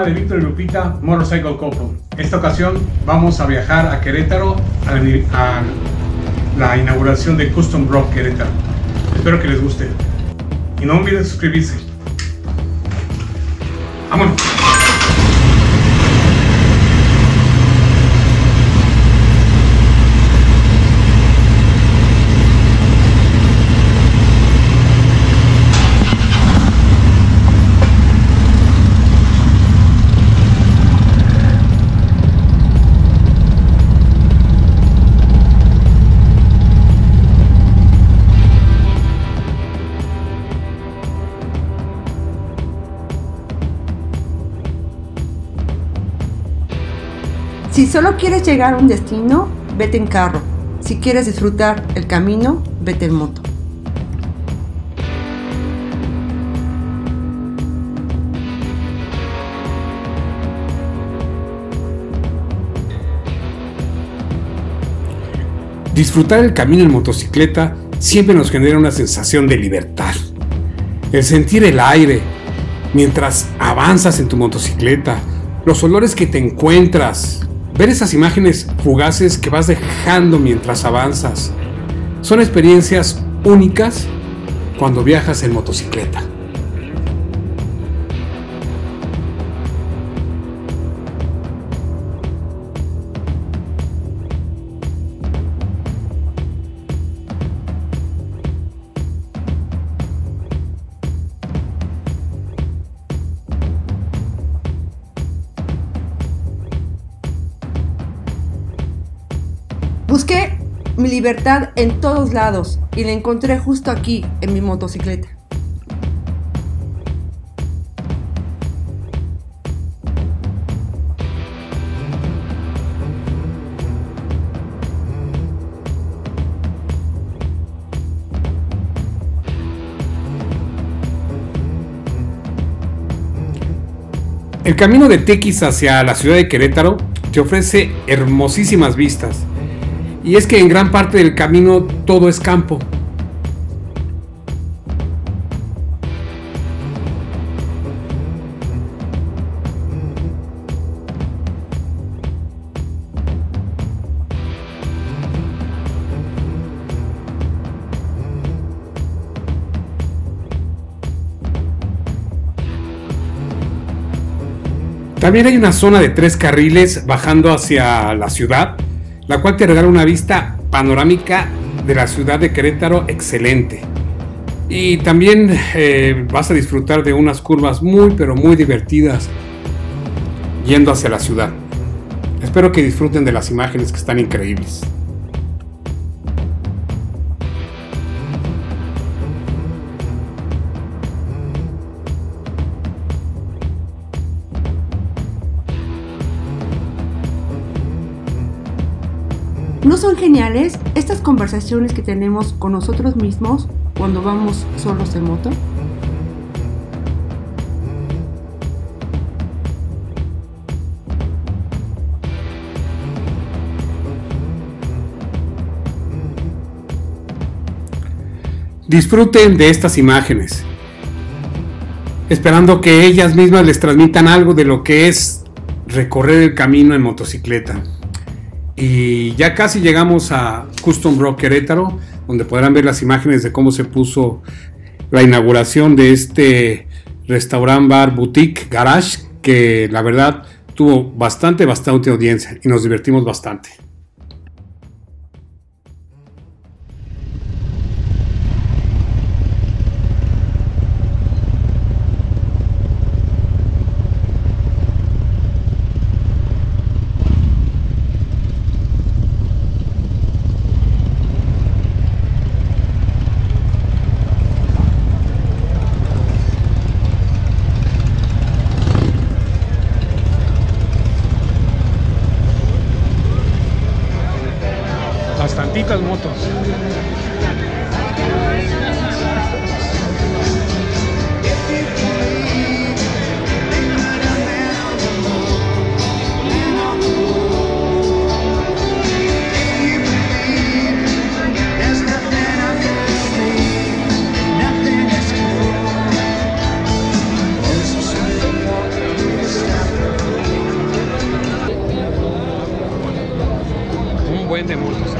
de Víctor y Lupita Motorcycle Couple. Esta ocasión vamos a viajar a Querétaro a la inauguración de Custom Rock Querétaro. Espero que les guste y no olviden suscribirse. ¡Vámonos! Si solo quieres llegar a un destino, vete en carro. Si quieres disfrutar el camino, vete en moto. Disfrutar el camino en motocicleta siempre nos genera una sensación de libertad. El sentir el aire mientras avanzas en tu motocicleta, los olores que te encuentras, ver esas imágenes fugaces que vas dejando mientras avanzas, son experiencias únicas cuando viajas en motocicleta. Busqué mi libertad en todos lados y la encontré justo aquí, en mi motocicleta. El camino de Tequis hacia la ciudad de Querétaro te ofrece hermosísimas vistas. Y es que en gran parte del camino todo es campo. También hay una zona de 3 carriles bajando hacia la ciudad, la cual te regala una vista panorámica de la ciudad de Querétaro excelente. Y también vas a disfrutar de unas curvas muy pero muy divertidas yendo hacia la ciudad. Espero que disfruten de las imágenes que están increíbles. ¿No son geniales estas conversaciones que tenemos con nosotros mismos cuando vamos solos en moto? Disfruten de estas imágenes, esperando que ellas mismas les transmitan algo de lo que es recorrer el camino en motocicleta. Y ya casi llegamos a Custom Rock Querétaro, donde podrán ver las imágenes de cómo se puso la inauguración de este restaurant bar boutique garage, que la verdad tuvo bastante audiencia y nos divertimos bastante. Bastantitas motos. buen de motos.